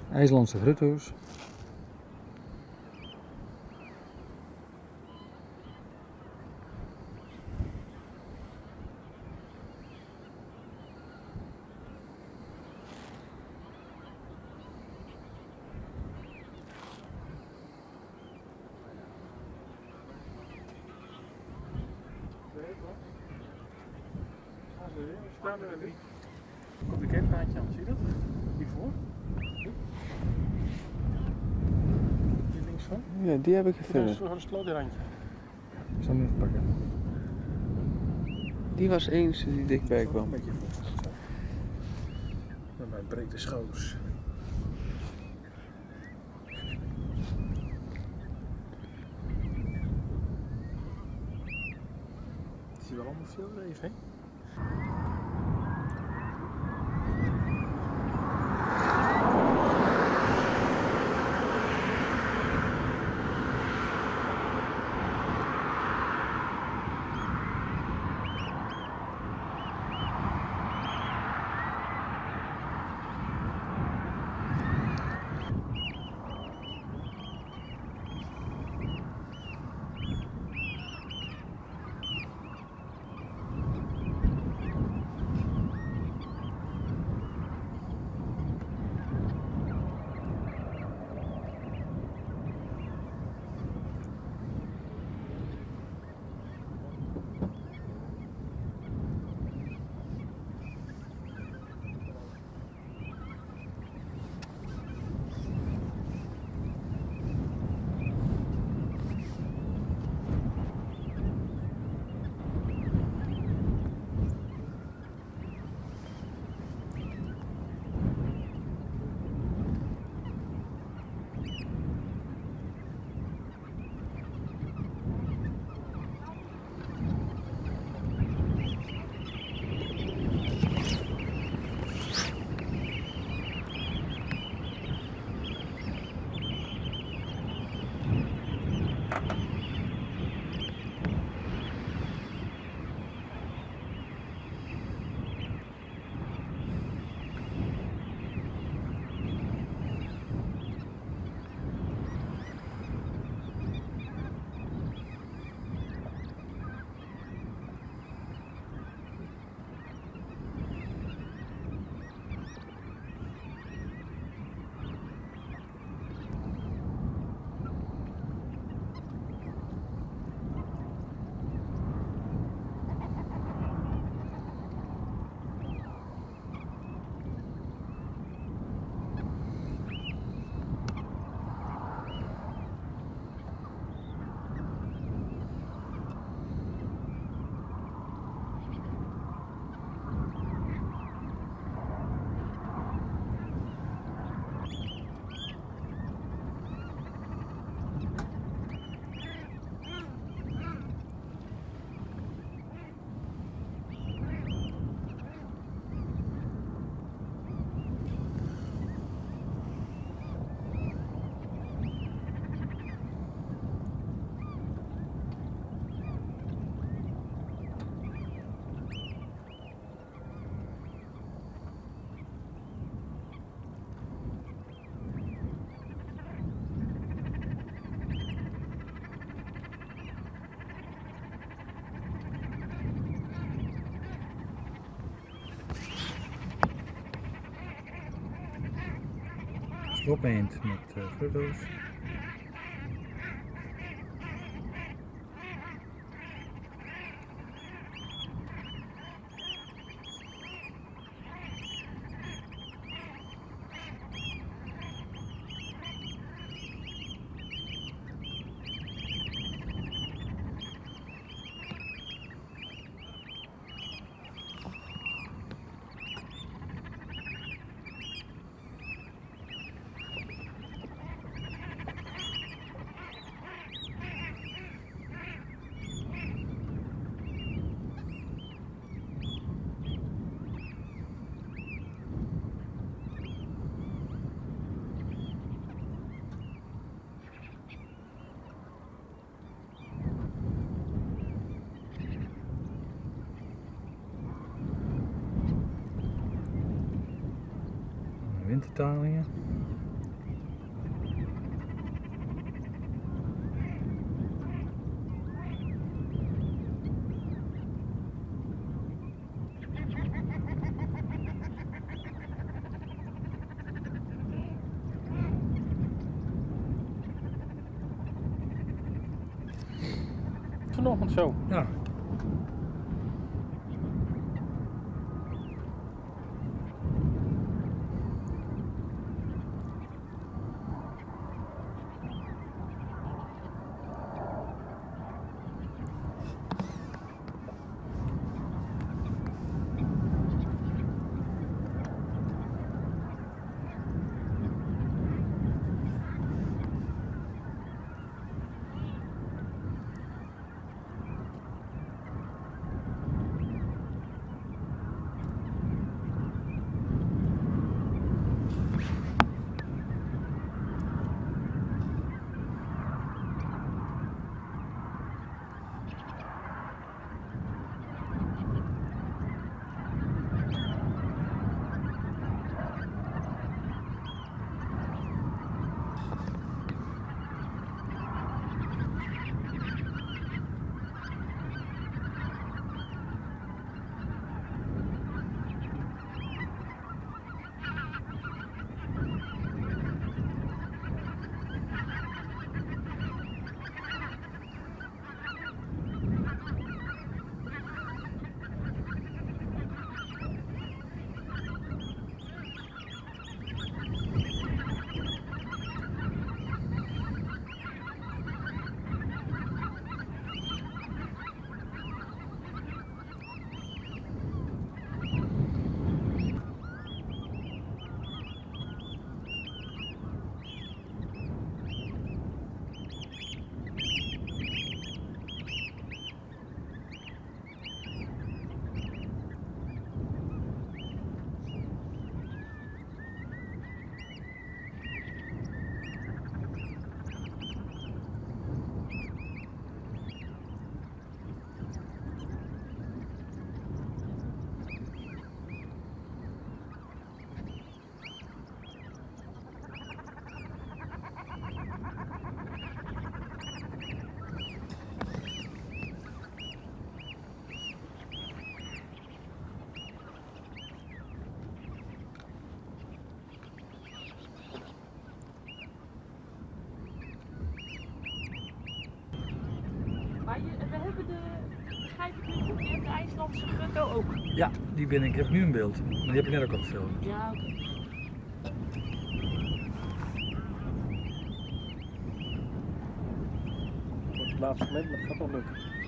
IJslandse grutto's. Komt de kenpaadje aan, zie je dat? Hiervoor? Hier links van? Ja, die heb ik Dat gevonden. is een slootrandje. Ik zal hem even pakken. Die was eens die dichtbij kwam. Een beetje vast. Met mijn brede schouders. Het is wel allemaal veel leven, hè? Slopeend met grutto's. Wintertalingen. vanochtend zo. Ja. Maar we hebben begrijp ik nu goed, je hebt de IJslandse gutto ook. Ja, die ben ik. Ik heb nu een beeld. Maar die heb ik net ook al gefilmd. Ja, oké. Op het laatste moment, maar het gaat wel lukken.